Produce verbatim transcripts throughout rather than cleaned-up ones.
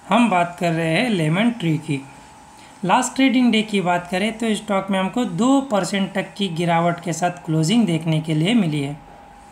हम बात कर रहे हैं लेमन ट्री की। लास्ट ट्रेडिंग डे की बात करें तो स्टॉक में हमको दो परसेंट तक की गिरावट के साथ क्लोजिंग देखने के लिए मिली है।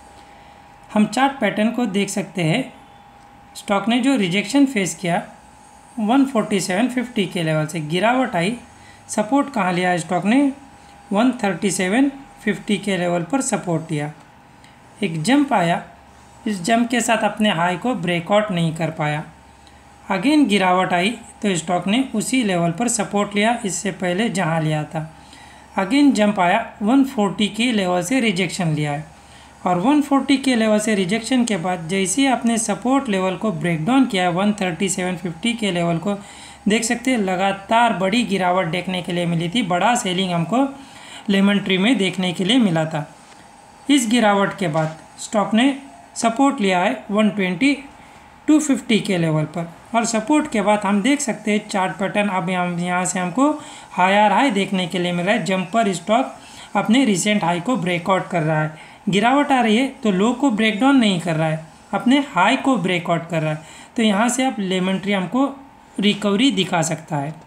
हम चार्ट पैटर्न को देख सकते हैं। स्टॉक ने जो रिजेक्शन फेस किया वन फोर्टी सेवन फिफ्टी के लेवल से गिरावट आई। सपोर्ट कहाँ लिया स्टॉक ने? वन थर्टी सेवन फिफ्टी के लेवल पर सपोर्ट लिया। एक जंप आया, इस जंप के साथ अपने हाई को ब्रेकआउट नहीं कर पाया। अगेन गिरावट आई तो स्टॉक ने उसी लेवल पर सपोर्ट लिया इससे पहले जहां लिया था। अगेन जंप आया, वन फोर्टी के लेवल से रिजेक्शन लिया है और वन फोर्टी के लेवल से रिजेक्शन के बाद जैसे ही आपने सपोर्ट लेवल को ब्रेक डाउन किया वन थर्टी सेवन फिफ्टी के लेवल को देख सकते हैं, लगातार बड़ी गिरावट देखने के लिए मिली थी। बड़ा सेलिंग हमको लेमन ट्री में देखने के लिए मिला था। इस गिरावट के बाद स्टॉक ने सपोर्ट लिया है वन ट्वेंटी टू फिफ्टी के लेवल पर और सपोर्ट के बाद हम देख सकते हैं चार्ट पैटर्न अब हम यहाँ से हमको हायर हाई देखने के लिए मिल रहा है। जंप पर स्टॉक अपने रिसेंट हाई को ब्रेकआउट कर रहा है। गिरावट आ रही है तो लो को ब्रेक डाउन नहीं कर रहा है, अपने हाई को ब्रेकआउट कर रहा है। तो यहाँ से आप लेमन ट्री हमको रिकवरी दिखा सकता है।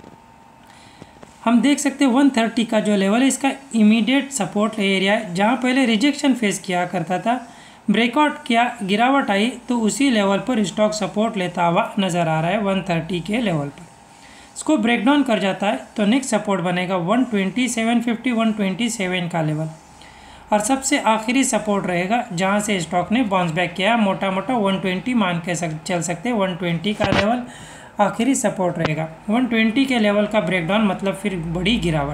हम देख सकते हैं वन थर्टी का जो लेवल है इसका इमीडिएट सपोर्ट एरिया है। जहाँ पहले रिजेक्शन फेस किया करता था, ब्रेकआउट किया, गिरावट आई तो उसी लेवल पर स्टॉक सपोर्ट लेता हुआ नज़र आ रहा है वन थर्टी के लेवल पर। इसको ब्रेक डाउन कर जाता है तो नेक्स्ट सपोर्ट बनेगा one twenty seven fifty one twenty seven का लेवल और सबसे आखिरी सपोर्ट रहेगा जहां से स्टॉक ने बाउंस बैक किया। मोटा मोटा वन ट्वेंटी मान के सक, चल सकते हैं। वन ट्वेंटी का लेवल आखिरी सपोर्ट रहेगा। वन ट्वेंटी के लेवल का ब्रेक डाउन मतलब फिर बड़ी गिरावट।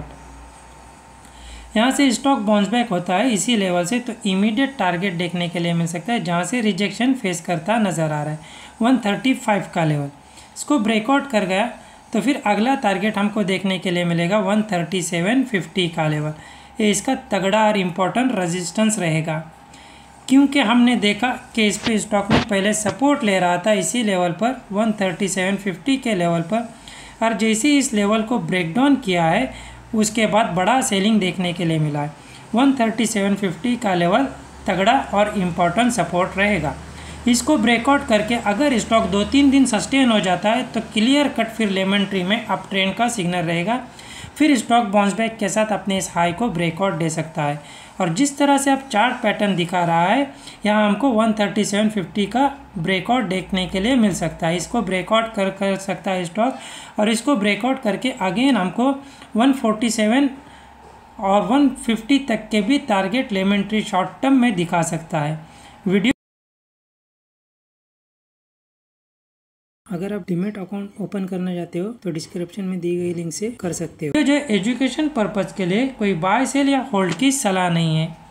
यहाँ से स्टॉक बाउंस बैक होता है इसी लेवल से तो इमीडिएट टारगेट देखने के लिए मिल सकता है जहाँ से रिजेक्शन फेस करता नज़र आ रहा है वन थर्टी फाइव का लेवल। इसको ब्रेकआउट कर गया तो फिर अगला टारगेट हमको देखने के लिए मिलेगा वन थर्टी सेवन फिफ्टी का लेवल। ये इसका तगड़ा और इम्पोर्टेंट रेजिस्टेंस रहेगा क्योंकि हमने देखा कि इस पे स्टॉक में पहले सपोर्ट ले रहा था इसी लेवल पर वन थर्टी सेवन फिफ्टी के लेवल पर और जैसे ही इस लेवल को ब्रेक डाउन किया है उसके बाद बड़ा सेलिंग देखने के लिए मिला है। वन थर्टी सेवन फिफ्टी का लेवल तगड़ा और इम्पोर्टेंट सपोर्ट रहेगा। इसको ब्रेकआउट करके अगर स्टॉक दो तीन दिन सस्टेन हो जाता है तो क्लियर कट फिर लेमन ट्री में अप ट्रेंड का सिग्नल रहेगा। फिर स्टॉक बाउंस बैक के साथ अपने इस हाई को ब्रेकआउट दे सकता है और जिस तरह से अब चार्ट पैटर्न दिखा रहा है यहाँ हमको वन थर्टी सेवन फिफ्टी का ब्रेकआउट देखने के लिए मिल सकता है। इसको ब्रेकआउट कर कर सकता है स्टॉक और इसको ब्रेकआउट करके अगेन हमको वन फोर्टी सेवन और वन फिफ्टी तक के भी target lemon tree short term में दिखा सकता है। वीडियो अगर आप डीमैट अकाउंट ओपन करना चाहते हो तो डिस्क्रिप्शन में दी गई लिंक से कर सकते हो। जो एजुकेशन पर्पज के लिए कोई बाय सेल या होल्ड की सलाह नहीं है।